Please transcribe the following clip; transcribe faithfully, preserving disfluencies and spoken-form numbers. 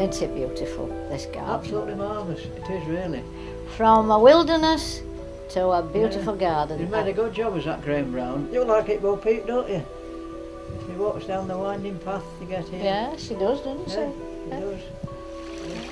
Isn't it beautiful, this garden? Absolutely marvellous, it is really. From a wilderness to a beautiful Yeah. garden. You've made a good job as that Graham Brown. You like it, Bo Peep, don't you? She walks down the winding path to get here. Yeah, she does, doesn't Yeah, she? she Yeah. does.